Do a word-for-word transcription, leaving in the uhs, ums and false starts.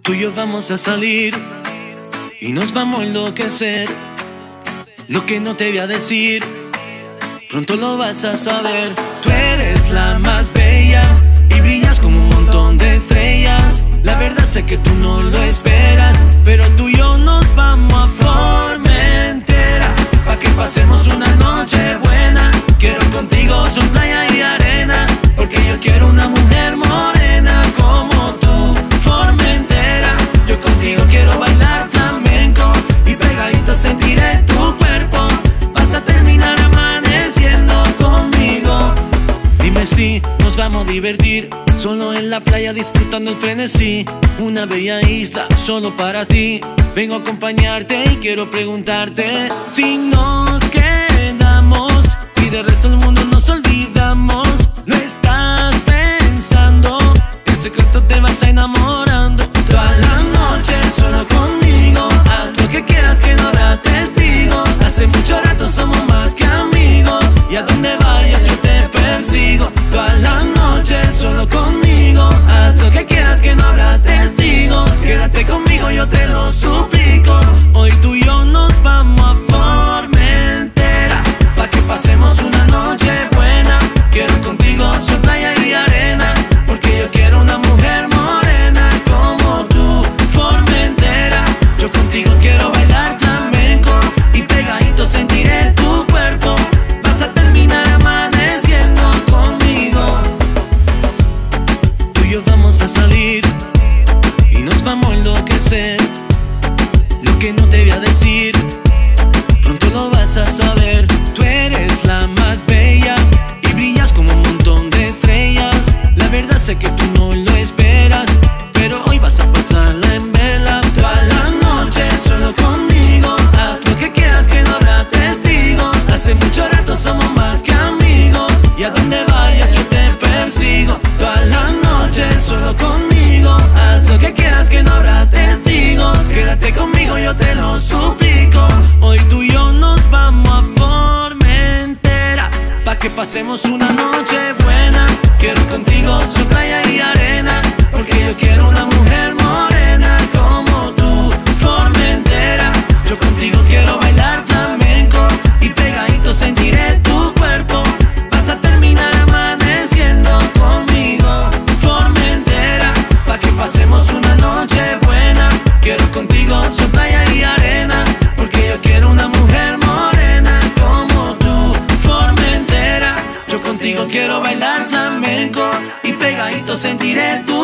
Tú y yo vamos a salir y nos vamos a enloquecer. Lo que no te voy a decir, pronto lo vas a saber. Tú eres la más bella y brillas como un montón de estrellas. La verdad sé que tú no lo esperas, pero tú y yo nos vamos a Formentera, pa' que pasemos una noche buena. Quiero contigo son playa y arena, porque yo quiero una mujer morena como tú. Formentera, yo contigo quiero bailar flamenco y pegadito sentiré tu cuerpo. Vas a terminar amaneciendo conmigo. Dime si nos vamos a divertir solo en la playa disfrutando el frenesí. Una bella isla solo para ti. Vengo a acompañarte y quiero preguntarte si nos quedamos y del resto del mundo nos olvidamos. ¿Lo estás pensando? En secreto te vas enamorando. Toda la noche solo conmigo, haz lo que quieras que no habrá testigos. Hace mucho rato somos más que amigos y a donde vayas yo te persigo. Toda la noche solo conmigo, haz lo que quieras que no habrá testigos. Quédate conmigo, yo te lo suplico. Hoy tú y yo nos vamos a Formentera, pa' que pasemos una noche buena. Quiero contigo sol, playa y arena, porque yo quiero una mujer morena como tú. Formentera, yo contigo quiero bailar flamenco y pegadito sentiré tu cuerpo. Vas a terminar amaneciendo conmigo. Tú y yo vamos a salir y nos vamos a enloquecer. Lo que no te voy a decir, pronto lo vas a saber. Tú eres la más bella y brillas como un montón de estrellas. La verdad sé que tú no lo esperas, pero hoy vas a pasarla en vela. Toda la noche solo conmigo, haz lo que quieras que no habrá testigos. Hace mucho rato somos más que amigos y a donde vayas yo te persigo. Toda la noche solo conmigo, haz lo que quieras que no habrá testigos. Quédate conmigo, yo te lo suplico. Hoy tú y yo nos vamos a Formentera, pa' que pasemos una noche buena. Quiero contigo sol, playa y arena, porque yo quiero una mujer morena como tú. Formentera, yo contigo quiero bailar flamenco y pegadito sentiré tu cuerpo. Vas a terminar amaneciendo conmigo. Formentera, pa' que pasemos una noche buena. Quiero contigo sol, playa y arena, porque yo quiero una mujer morena como tú. Formentera, yo contigo quiero bailar flamenco y pegadito sentiré tu